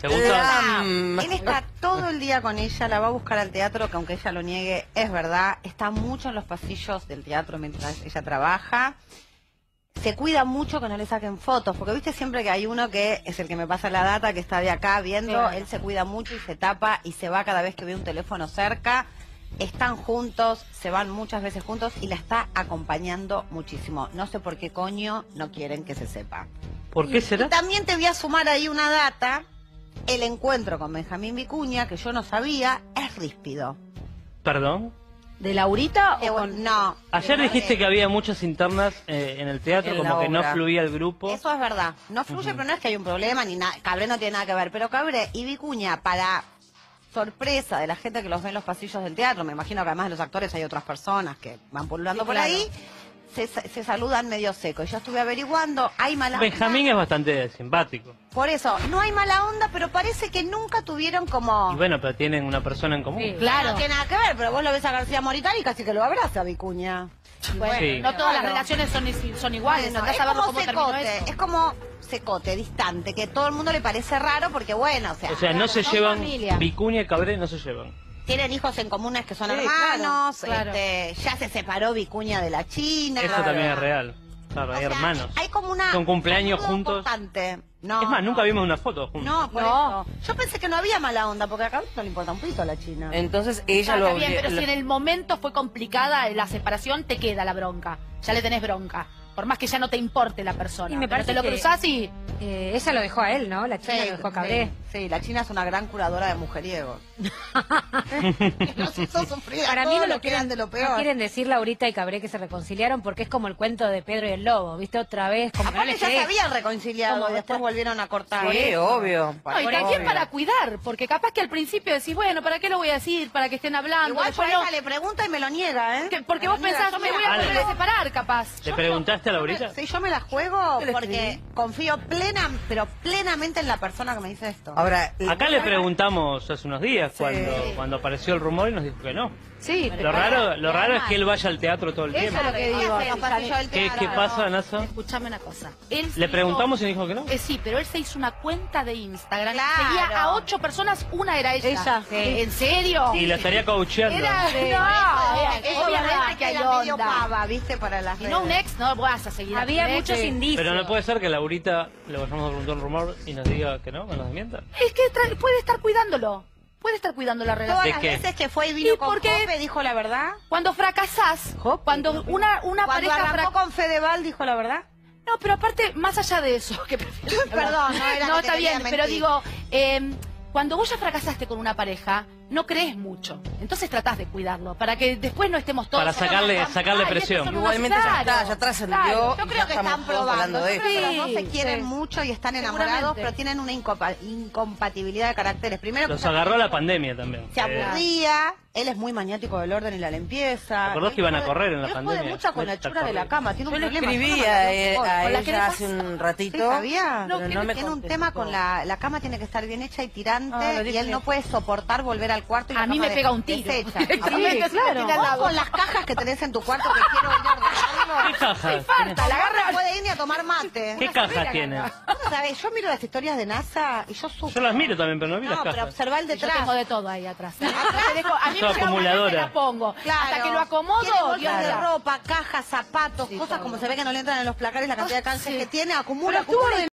¿Te gusta? Él está todo el día con ella, la va a buscar al teatro, que aunque ella lo niegue, es verdad. Está mucho en los pasillos del teatro mientras ella trabaja. Se cuida mucho que no le saquen fotos, porque viste siempre que hay uno que es el que me pasa la data, que está de acá viendo, él se cuida mucho y se tapa y se va cada vez que ve un teléfono cerca. Están juntos, se van muchas veces juntos y la está acompañando muchísimo. No sé por qué coño no quieren que se sepa. ¿Por qué será? Y también te voy a sumar ahí una data. El encuentro con Benjamín Vicuña, que yo no sabía, es ríspido. ¿Perdón? ¿De Laurita o con...? No. Ayer dijiste que había muchas internas en el teatro, En como la que no obra. fluía el grupo. Eso es verdad. No fluye, pero no es que hay un problema ni nada. Cabré no tiene nada que ver. Pero Cabré y Vicuña, para sorpresa de la gente que los ve en los pasillos del teatro, me imagino que además de los actores hay otras personas que van pululando por ahí, se saludan medio seco. Y yo estuve averiguando, hay mala onda. Benjamín es bastante simpático. Por eso, no hay mala onda, pero parece que nunca tuvieron como... Y bueno, pero tienen una persona en común. Sí. Claro. No tiene nada que ver, pero vos lo ves a García Moritán y casi que lo abraza a Vicuña. Bueno, Sí. no todas las Claro. relaciones son iguales. Bueno, Andás es a ver como cómo terminó secote, eso. es como secote, distante, que todo el mundo le parece raro porque bueno, O sea, no se son llevan, familia. Vicuña y Cabré no se llevan. Tienen hijos en comunes que son Sí, hermanos, claro. ya se separó Vicuña de la China. Eso también es real. Claro, O hay sea, hermanos. Hay como una... Con cumpleaños algo juntos. importante. No, Es más, no. nunca vimos una foto juntos. No, por No. eso. Yo pensé que no había mala onda, porque acá no le importa un pito a la China. Entonces ella Está lo... bien, pero lo- si en el momento fue complicada la separación, te queda la bronca. Ya le tenés bronca. Por más que ya no te importe la persona. Y me Pero parece te lo que- cruzás y... Ella lo dejó a él, ¿no? La chica lo dejó a Cabré. Sí, la China es una gran curadora de mujeriegos. Nos hizo sufrir a Para mí todos no lo los que eran de lo no peor. quieren decir Laurita y Cabré que se reconciliaron porque es como el cuento de Pedro y el Lobo, ¿viste? Otra vez, como que no Aparte les ya se querés. habían reconciliado Como y después volvieron a cortar. Sí, obvio. No, y Por también eso. para cuidar, porque capaz que al principio decís, bueno, ¿para qué lo voy a decir? Para que estén hablando. Igual yo Después a no- ella le pregunta y me lo niega, ¿eh? porque Me vos lo niega. pensás, Yo me voy a la volver juego. a separar, capaz. ¿Le preguntaste a Laurita? Sí, yo me la juego ¿Qué le porque escribí? confío pero plenamente en la persona que me dice esto. Ahora, Acá le preguntamos hace unos días cuando apareció el rumor y nos dijo que no. Sí, Lo raro es que él vaya al teatro todo el Eso tiempo. es lo que digo. En los pasillos del ¿Qué teatro. pasa, Nasa? Escuchame una cosa. Él se Le hizo- preguntamos y dijo que no. Sí, pero él se hizo una cuenta de Instagram. Claro. Seguía a 8 personas, una era ella. Ella, sí. ¿En serio? Y lo estaría coacheando. Era... Eso No, obviamente que hay era medio onda. pava, ¿viste? Para las Si no un redes. ex, no vas a seguir. a Había tu ex. muchos indicios. Pero no puede ser que Laurita le vayamos a preguntar un rumor y nos diga que no, que nos mienta. Es que puede estar cuidándolo. Puede estar cuidando la Todas relación. ¿De las qué? veces que fue y vino ¿Y con por qué? Jope, dijo la verdad. Cuando fracasás, cuando una Cuando pareja arrancó con Fedeval, dijo la verdad. No, pero aparte, más allá de eso, que Perdón, no era no, que está te quería bien, pero mentir. digo, cuando vos ya fracasaste con una pareja, no crees mucho. Entonces tratás de cuidarlo, para que después no estemos todos... Para sacarle Ay, presión. estos son igualmente unos- ya está, claro, ya trascendió. claro. Yo y creo ya que estamos están todos probando. hablando de Yo creo que esto. los dos se Sí, quieren sí. mucho y están enamorados, Seguramente. pero tienen una incompatibilidad de caracteres. Primero, Los que agarró la pandemia también. se aburría. Él es muy maniático del orden y la limpieza. ¿Te acordás que iban a Él correr en la él pandemia? jode mucho con la Neta, hechura de la correr. cama. Tiene un Yo le problema. escribí Yo no a, me acuerdo a con la que le ella pasa. hace un Sí, ratito. sabía. No, pero que no me Tiene un contestó. tema con la cama, tiene que estar bien hecha y tirante, Ah, lo y dije. él no puede soportar volver al cuarto. Y A la mí cama me pega un tiro. deshecha. Directamente se me claro. tira al Vos lado. con las cajas que tenés en tu cuarto que quiero ir a ordenarlo. ¿Qué cajas? Falta, la agarra... No puede ir ni a tomar mate. ¿Qué cajas tiene? Vos no sabés, yo miro las historias de NASA y yo sufro. Yo las miro también, pero no vi las No, pero cajas. observá el Yo detrás. tengo de todo ahí atrás. Te dejo- a mí Sos me llega una acumuladora. vez y la pongo. Claro. Hasta que lo acomodo, Tiene bolsas Dios de da. ropa, cajas, zapatos, Sí, cosas todo. como se ve que no le entran en los placares la cantidad de canjes Sí. que tiene, acumula, Pero estuvo acumula y